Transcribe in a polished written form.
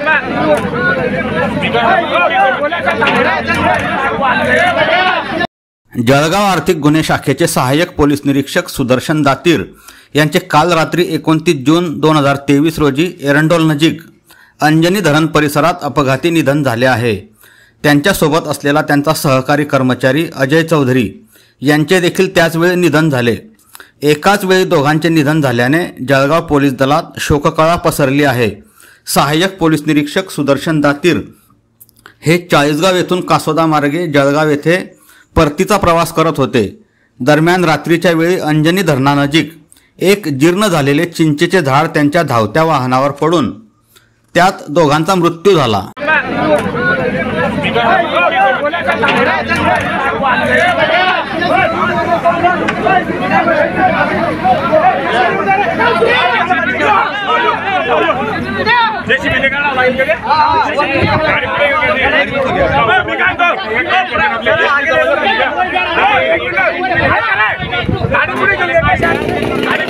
जळगाव आर्थिक गुन्हे शाखेचे सहाय्यक पोलीस निरीक्षक सुदर्शन दातीर यांचे काल रात्री 29 जून 2023 रोजी एरंडोल नजीक अंजनी धरण परिसरात अपघाती निधन झाले आहे। त्यांच्यासोबत असलेला त्यांचा सहकारी कर्मचारी अजय चौधरी यांचे देखील त्याच वेळी निधन झाले। एकाच वेळी दोघांचे निधन झाल्याने जळगाव पोलीस दलात शोककळा पसरली आहे। सहाय्यक पोलीस निरीक्षक सुदर्शन दातीर हे चाळीसगाव येथून कासोदा मार्गे जळगाव येथे परतीचा प्रवास करत होते। दरम्यान रात्रीच्या वेळी अंजनी धरणानजीक एक जीर्ण झालेले चिंचेचे झाड त्यांच्या धावत्या वाहनावर पडून त्यात दोघांचा मृत्यू झाला। गाड़ी